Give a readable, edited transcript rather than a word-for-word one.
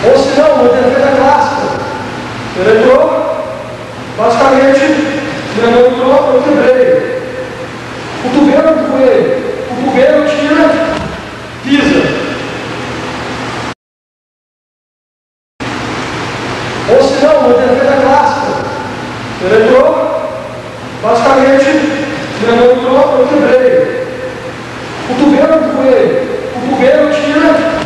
Ou se não, uma defesa clássica. Ele entrou, basicamente, ele não entrou, eu quebrei. Cotovelo com ele. Cotovelo, tira, pisa. Ou se não, uma defesa clássica. Ele entrou, basicamente, ele não entrou, eu quebrei. Cotovelo com ele. Cotovelo, tira,